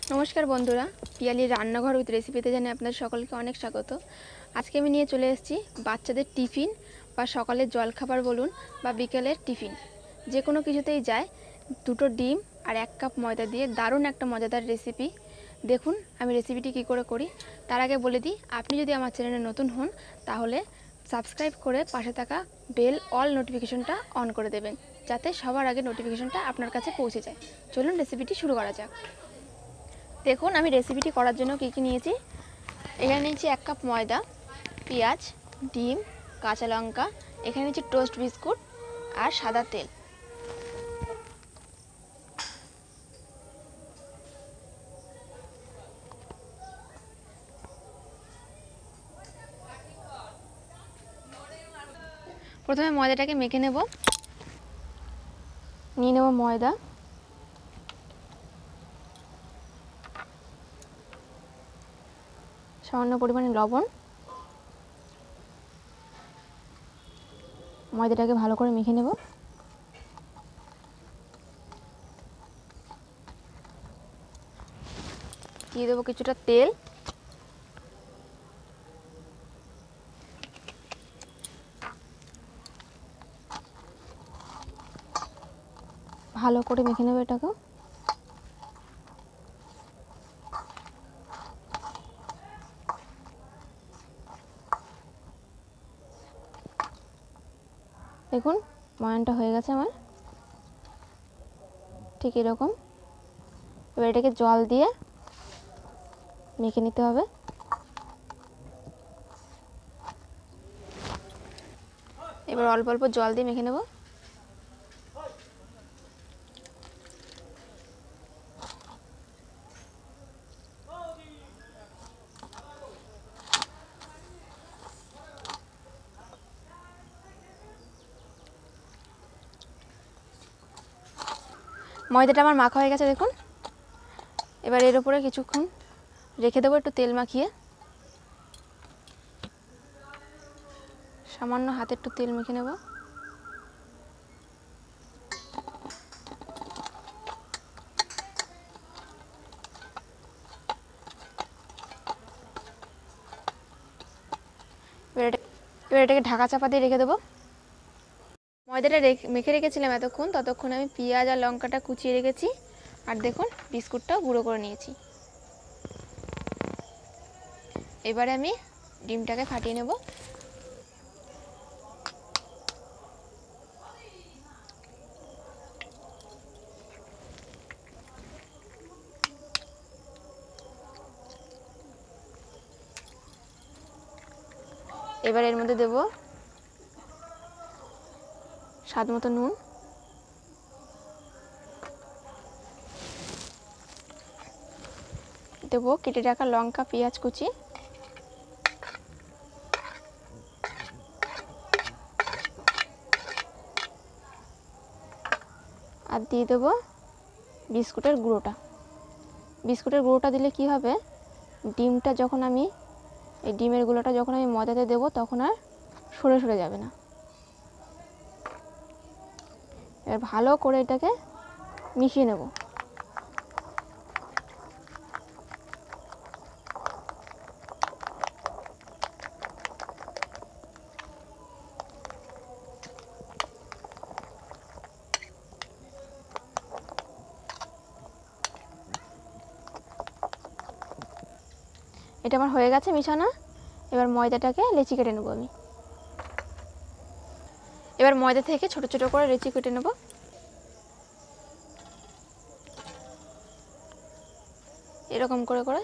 নমস্কার বন্ধুরা, পিয়ালির রান্নাঘর উইথ রেসিপিতে জানাই আপনাদের সকলকে অনেক স্বাগত। আজকে আমি নিয়ে চলে এসেছি বাচ্চাদের টিফিন বা সকালের জলখাবার বলুন বা বিকেলের টিফিন, যে কোনো কিছুতেই যায়। দুটো ডিম আর 1 কাপ ময়দা দিয়ে দারুণ একটা মজাদার রেসিপি। দেখুন আমি রেসিপিটি কী করে করি। তার আগে বলে দিই, আপনি যদি আমার চ্যানেলে নতুন হন তাহলে সাবস্ক্রাইব করে পাশে থাকা বেল অল নোটিফিকেশনটা অন করে দেবেন, যাতে সবার আগে নোটিফিকেশনটা আপনার কাছে পৌঁছে যায়। চলুন রেসিপিটি শুরু করা যাক। দেখুন আমি রেসিপিটি করার জন্য কী কী নিয়েছি। এখানে নিয়েছি 1 কাপ ময়দা, পেঁয়াজ, ডিম, কাঁচা লঙ্কা, এখানে নিয়েছি টোস্ট বিস্কুট আর সাদা তেল। প্রথমে ময়দাটাকে মেখে নেব। নিয়ে নেব ময়দা, সামান্য পরিমাণে লবণ, ময়দাটাকে ভালো করে মেখে নেব। দিয়ে দেবো কিছুটা তেল, ভালো করে মেখে নেব এটাকে। দেখুন ময়ানটা হয়ে গেছে আমার, ঠিক এরকম। এবার এটাকে জল দিয়ে মেখে নিতে হবে। এবার অল্প অল্প জল দিয়ে মেখে নেব। ময়দাটা আমার মাখা হয়ে গেছে দেখুন। এবার এর উপরে কিছুক্ষণ রেখে দেবো একটু তেল মাখিয়ে। সামান্য হাতে একটু তেল মেখে নেব। এবার এটাকে ঢাকা চাপা দিয়ে রেখে দেবো। ময়দাটা মেখে রেখেছিলাম এতক্ষণ, ততক্ষণ আমি পেঁয়াজ আর লঙ্কাটা কুচিয়ে রেখেছি। আর দেখুন বিস্কুটটাও গুঁড়ো করে নিয়েছি। এবারে আমি ডিমটাকে ফাটিয়ে নেব। এবার এর মধ্যে দেব স্বাদ মতো নুন, দেব কেটে রাখা লঙ্কা, পেঁয়াজ কুচি, আর দিয়ে দেব বিস্কুটের গুঁড়োটা। বিস্কুটের গুঁড়োটা দিলে কি হবে, ডিমটা যখন আমি এই ডিমের গুঁড়োটা যখন আমি ময়দাতে দেবো তখন আর সরে সরে যাবে না। এবার ভালো করে এটাকে মিশিয়ে নেব। এটা আমার হয়ে গেছে মিশানো। এবার ময়দাটাকে লেচি কেটে নেব আমি। এবার ময়দা থেকে ছোট ছোট করে লেচি কেটে নেব। এরকম করে করে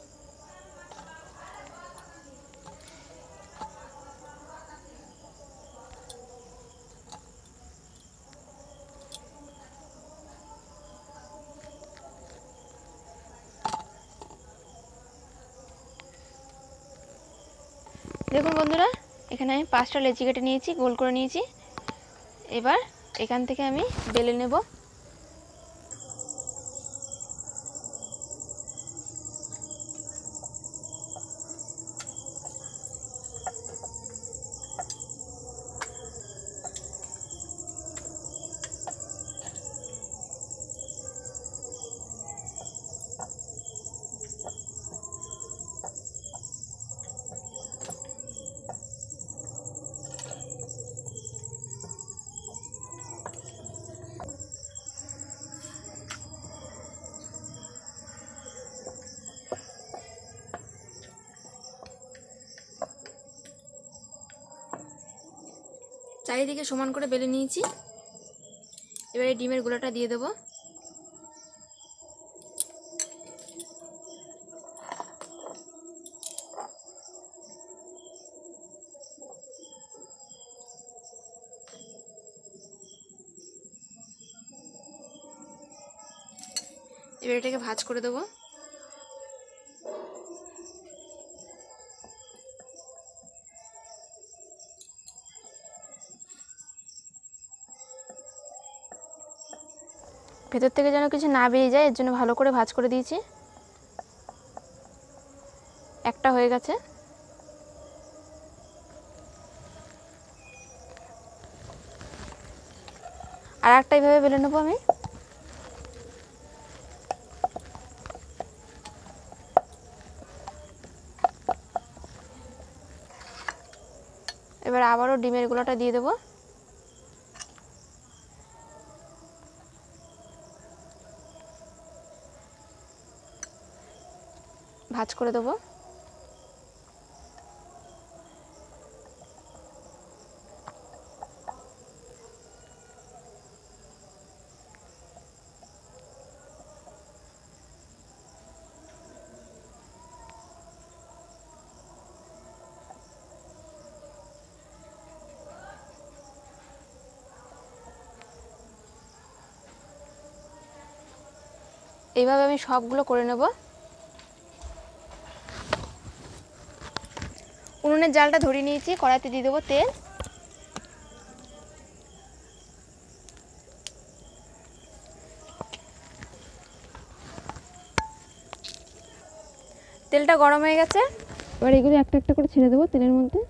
দেখুন বন্ধুরা, এখানে আমি 5টা লেচি কেটে নিয়েছি, গোল করে নিয়েছি। এবার এখান থেকে আমি বেলে নেব। চারিদিকে সমান করে বেলে নিয়েছি। এবারে ডিমের গুঁড়াটা দিয়ে দেবো। এবার এটাকে ভাজ করে দেবো। ভেতর থেকে যেন কিছু না বেরিয়ে যায়, এর জন্য ভালো করে ভাজ করে দিয়েছি। একটা হয়ে গেছে। আর একটা এইভাবে বেলে নেবো আমি। এবার আবারও ডিমের গুঁড়াটা দিয়ে দেবো। ভাজ করে দেবো। এইভাবে আমি সবগুলো করে নেব। উনুনের জালটা ধরিয়ে নিয়েছি, কড়াইতে দিয়ে দেবো তেল। তেলটা গরম হয়ে গেছে। এবার এগুলো একটা একটা করে ছেড়ে দেবো তেলের মধ্যে।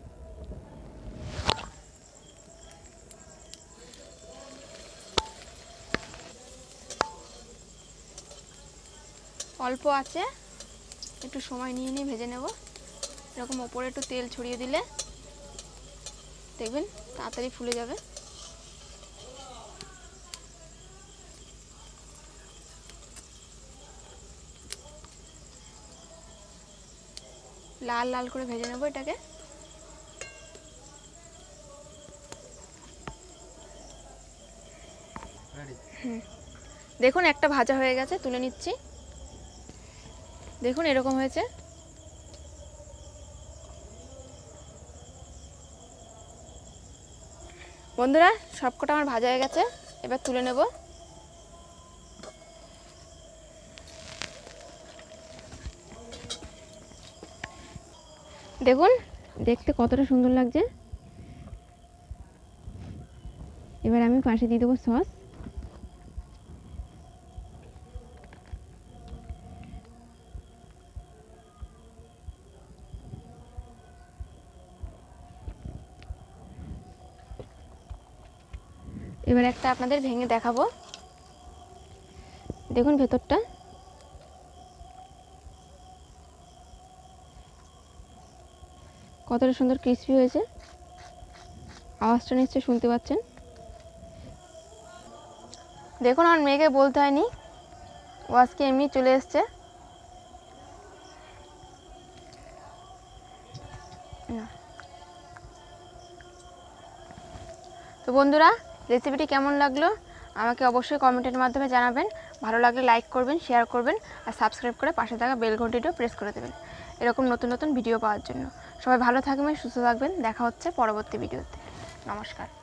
অল্প আছে, একটু সময় নিয়ে নিয়ে ভেজে নেব। এরকম ওপরে একটু তেল ছড়িয়ে দিলে দেখবেন তাড়াতাড়ি ফুলে যাবে। লাল লাল করে ভেজে নেব এটাকে। দেখুন একটা ভাজা হয়ে গেছে, তুলে নিচ্ছি। দেখুন এরকম হয়েছে। বন্ধুরা সবকটা আমার ভাজা হয়ে গেছে, এবার তুলে নেব। দেখুন দেখতে কতটা সুন্দর লাগছে। এবার আমি পাশে দিয়ে দেবো সস। এবার একটা আপনাদের ভেঙে দেখাবো। দেখুন ভেতরটা কতটা সুন্দর ক্রিস্পি হয়েছে। আওয়াজটা নিশ্চয়ই শুনতে পাচ্ছেন। দেখুন আমার মেয়েকে বলতে হয়নি, ও আজকে এমনি চলে এসছে। তো বন্ধুরা রেসিপিটি কেমন লাগলো আমাকে অবশ্যই কমেন্টের মাধ্যমে জানাবেন। ভালো লাগলে লাইক করবেন, শেয়ার করবেন আর সাবস্ক্রাইব করে পাশে থাকা বেল ঘন্টিটাও প্রেস করে দেবেন এরকম নতুন নতুন ভিডিও পাওয়ার জন্য। সবাই ভালো থাকবেন, সুস্থ থাকবেন। দেখা হচ্ছে পরবর্তী ভিডিওতে। নমস্কার।